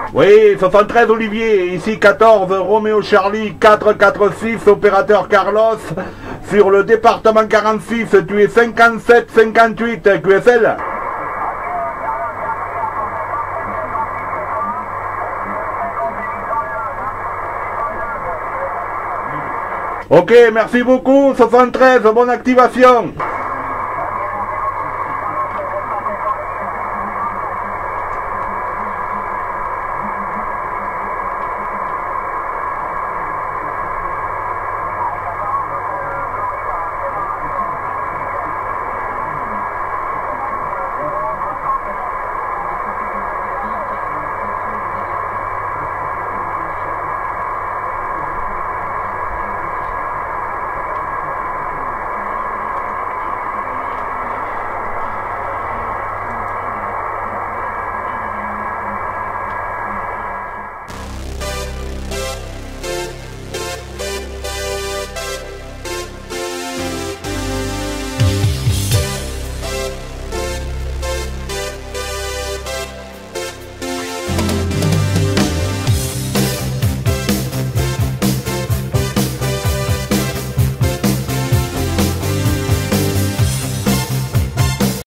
Oui, 73 Olivier, ici 14 Roméo Charlie 446 opérateur Carlos sur le département 46, tu es 57-58 QSL. Ok, merci beaucoup, 73, bonne activation.